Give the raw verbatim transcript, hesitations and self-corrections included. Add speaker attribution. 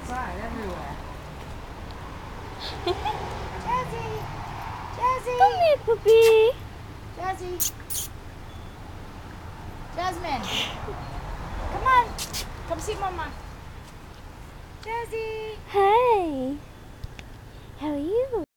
Speaker 1: outside everywhere. Jazzy! Jazzy!
Speaker 2: Come here, puppy.
Speaker 1: Jazzy! Jasmine! Come on! Come see Mama. Jazzy!
Speaker 2: Hey. How are you?